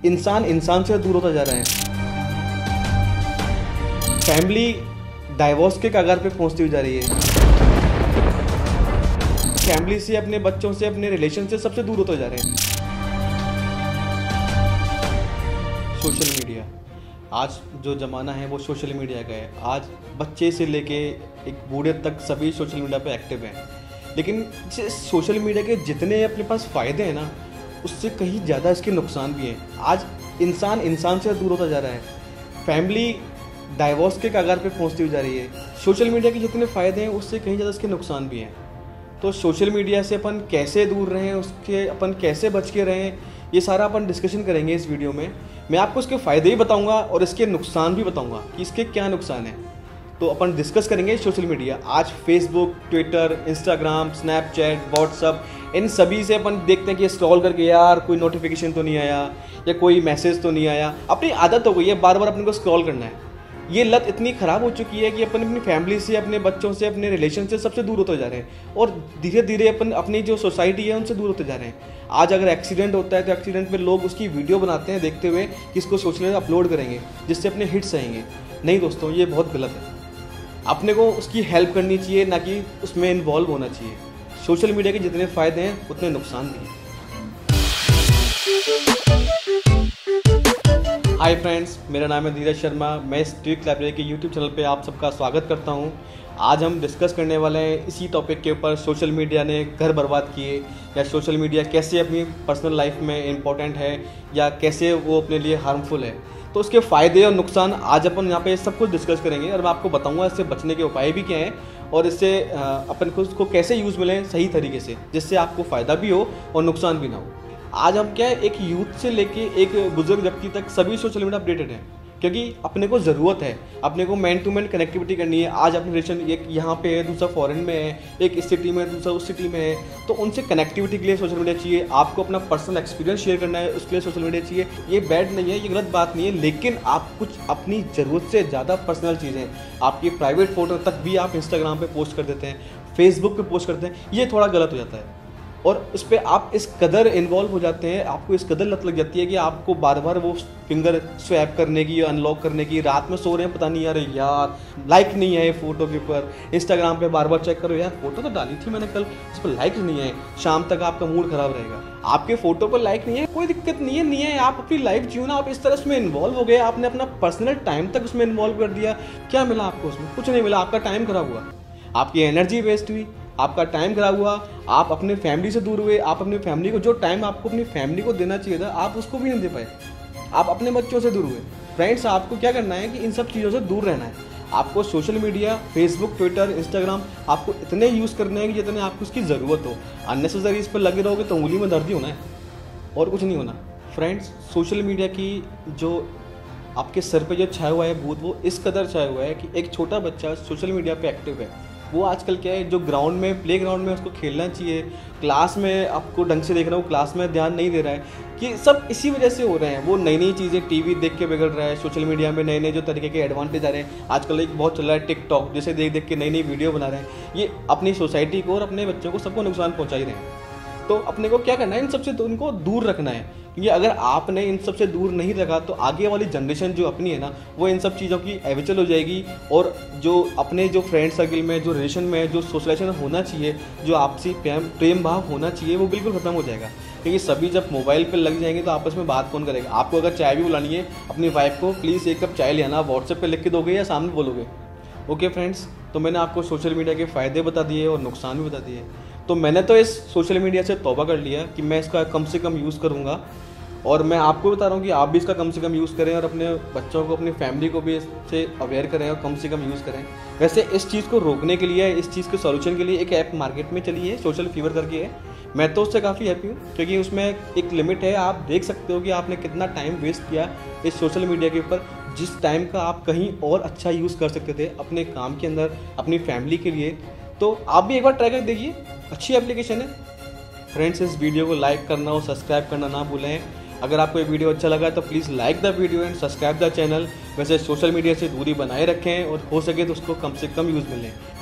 इंसान इंसान से दूर होता जा रहा है। फैमिली डाइवोर्स के कगार पे पहुंचती हुई जा रही है। फैमिली से, अपने बच्चों से, अपने रिलेशन से सबसे दूर होते जा रहे हैं। सोशल मीडिया, आज जो ज़माना है वो सोशल मीडिया का है। आज बच्चे से लेके एक बूढ़े तक सभी सोशल मीडिया पे एक्टिव हैं। लेकिन सोशल मीडिया के जितने अपने पास फ़ायदे हैं ना, उससे कहीं ज़्यादा इसके नुकसान भी हैं। आज इंसान इंसान से दूर होता जा रहा है। फैमिली डाइवोर्स के कगार पे पहुंचती हुई जा रही है। सोशल मीडिया के जितने फ़ायदे हैं उससे कहीं ज़्यादा इसके नुकसान भी हैं। तो सोशल मीडिया से अपन कैसे दूर रहें, उसके अपन कैसे बच के रहें, ये सारा अपन डिस्कशन करेंगे इस वीडियो में। मैं आपको इसके फ़ायदे भी बताऊंगा और इसके नुकसान भी बताऊंगा कि इसके क्या नुकसान हैं। तो अपन डिस्कस करेंगे सोशल मीडिया। आज Facebook, Twitter, Instagram, Snapchat, WhatsApp, इन सभी से अपन देखते हैं कि स्क्रॉल करके यार कोई नोटिफिकेशन तो नहीं आया या कोई मैसेज तो नहीं आया। अपनी आदत हो गई है बार बार अपने को स्क्रॉल करना है। ये लत इतनी ख़राब हो चुकी है कि अपन अपनी फैमिली से, अपने बच्चों से, अपने रिलेशन से सबसे दूर होते जा रहे हैं और धीरे धीरे अपन अपनी जो सोसाइटी है उनसे दूर होते जा रहे हैं। आज अगर एक्सीडेंट होता है तो एक्सीडेंट में लोग उसकी वीडियो बनाते हैं देखते हुए कि इसको सोशल मीडिया अपलोड करेंगे जिससे अपने हिट्स आएंगे। नहीं दोस्तों, ये बहुत गलत है। अपने को उसकी हेल्प करनी चाहिए, ना कि उसमें इन्वॉल्व होना चाहिए। सोशल मीडिया के जितने फ़ायदे हैं उतने नुकसान भी हैं। हाय फ्रेंड्स, मेरा नाम है धीरज शर्मा। मैं इस ट्रिक लाइब्रेरी के यूट्यूब चैनल पे आप सबका स्वागत करता हूं। आज हम डिस्कस करने वाले हैं इसी टॉपिक के ऊपर, सोशल मीडिया ने घर बर्बाद किए या सोशल मीडिया कैसे अपनी पर्सनल लाइफ में इम्पोर्टेंट है या कैसे वो अपने लिए हार्मफुल है। तो उसके फ़ायदे और नुकसान आज अपन यहाँ पे सब कुछ डिस्कस करेंगे और मैं आपको बताऊँगा इससे बचने के उपाय भी क्या हैं और इससे अपन को उसको कैसे यूज़ मिले सही तरीके से, जिससे आपको फ़ायदा भी हो और नुकसान भी ना हो। आज हम क्या है, एक यूथ से लेके एक बुजुर्ग व्यक्ति तक सभी सोशल मीडिया अपडेटेड हैं, क्योंकि अपने को ज़रूरत है। अपने को मैन टू मैन कनेक्टिविटी करनी है। आज अपनी रिलेशन एक यहाँ पे है, दूसरा फॉरेन में है, एक इस सिटी में, दूसरा उस सिटी में है, तो उनसे कनेक्टिविटी के लिए सोशल मीडिया चाहिए। आपको अपना पर्सनल एक्सपीरियंस शेयर करना है, उसके लिए सोशल मीडिया चाहिए। ये बैड नहीं है, ये गलत बात नहीं है, लेकिन आप कुछ अपनी ज़रूरत से ज़्यादा पर्सनल चीज़ें, आपकी प्राइवेट फ़ोटो तक भी आप इंस्टाग्राम पर पोस्ट कर देते हैं, फेसबुक पर पोस्ट करते हैं। ये थोड़ा गलत हो जाता है और उस पर आप इस कदर इन्वॉल्व हो जाते हैं, आपको इस कदर लत लग जाती है कि आपको बार बार वो फिंगर स्वैप करने की, अनलॉक करने की, रात में सो रहे हैं पता नहीं यार लाइक नहीं है फ़ोटो के ऊपर, इंस्टाग्राम पे बार बार चेक करो यार फ़ोटो तो डाली थी मैंने कल, इस पर लाइक नहीं है। शाम तक आपका मूड ख़राब रहेगा। आपके फ़ोटो पर लाइक नहीं है, कोई दिक्कत नहीं है, आप अपनी लाइफ जियो ना। आप इस तरह उसमें इन्वॉल्व हो गए, आपने अपना पर्सनल टाइम तक उसमें इन्वॉल्व कर दिया। क्या मिला आपको उसमें? कुछ नहीं मिला। आपका टाइम ख़राब हुआ, आपकी एनर्जी वेस्ट हुई, आपका टाइम खराब हुआ, आप अपने फैमिली से दूर हुए। आप अपनी फैमिली को, जो टाइम आपको अपनी फैमिली को देना चाहिए था, आप उसको भी नहीं दे पाए। आप अपने बच्चों से दूर हुए। फ्रेंड्स, आपको क्या करना है कि इन सब चीज़ों से दूर रहना है। आपको social media, Facebook, Twitter, Instagram आपको इतने यूज़ करने हैं कि जितने आपको उसकी ज़रूरत हो। अननेसेसरी इस पर लगे रहोगे तो उंगली में दर्द ही होना है और कुछ नहीं होना। फ्रेंड्स, सोशल मीडिया की जो आपके सर पे जो छाया हुआ है भूत, वो इस कदर छाया हुआ है कि एक छोटा बच्चा सोशल मीडिया पे एक्टिव है। वो आजकल क्या है, जो ग्राउंड में, प्ले ग्राउंड में उसको खेलना चाहिए, क्लास में आपको ढंग से देख रहा हूँ, क्लास में ध्यान नहीं दे रहा है, कि सब इसी वजह से हो रहे हैं। वो नई नई चीज़ें टीवी देख के बिगड़ रहा है। सोशल मीडिया में नए नए जो तरीके के एडवांटेज आ रहे हैं। आजकल एक बहुत चल रहा है टिकटॉक, जैसे देख देख के नई नई वीडियो बना रहे हैं। ये अपनी सोसाइटी को और अपने बच्चों को सबको नुकसान पहुँचा ही रहे हैं। तो अपने को क्या करना है, इन सबसे उनको दूर रखना है, क्योंकि अगर आपने इन सब से दूर नहीं रखा तो आगे वाली जनरेशन जो अपनी है ना, वो इन सब चीज़ों की एविचल हो जाएगी और जो अपने जो फ्रेंड सर्कल में, जो रिलेशन में, जो सोशलाइजेशन होना चाहिए, जो आपसी प्रेम भाव होना चाहिए, वो बिल्कुल ख़त्म हो जाएगा। क्योंकि सभी जब मोबाइल पर लग जाएंगे तो आपस में बात कौन करेगा। आपको अगर चाय भी बुलानी है अपनी वाइफ को, प्लीज़ एक कप चाय ले आना, व्हाट्सएप पर लिख के दोगे या सामने बोलोगे? ओके फ्रेंड्स, तो मैंने आपको सोशल मीडिया के फ़ायदे बता दिए और नुकसान भी बता दिए। तो मैंने तो इस सोशल मीडिया से तौबा कर लिया कि मैं इसका कम से कम यूज़ करूँगा और मैं आपको बता रहा हूँ कि आप भी इसका कम से कम यूज़ करें और अपने बच्चों को, अपनी फैमिली को भी इससे अवेयर करें और कम से कम यूज़ करें। वैसे इस चीज़ को रोकने के लिए, इस चीज़ के सॉल्यूशन के लिए एक ऐप मार्केट में चली है, सोशल फीवर करके है। मैं तो उससे काफ़ी हैप्पी हूँ क्योंकि उसमें एक लिमिट है। आप देख सकते हो कि आपने कितना टाइम वेस्ट किया इस सोशल मीडिया के ऊपर, जिस टाइम का आप कहीं और अच्छा यूज़ कर सकते थे अपने काम के अंदर, अपनी फैमिली के लिए। तो आप भी एक बार ट्राई कर देखिए, अच्छी एप्लीकेशन है। फ्रेंड्स, इस वीडियो को लाइक करना और सब्सक्राइब करना ना भूलें। अगर आपको ये वीडियो अच्छा लगा तो please like the video and subscribe the channel. वैसे सोशल मीडिया से दूरी बनाए रखें और हो सके तो उसको कम से कम यूज़ मिलें।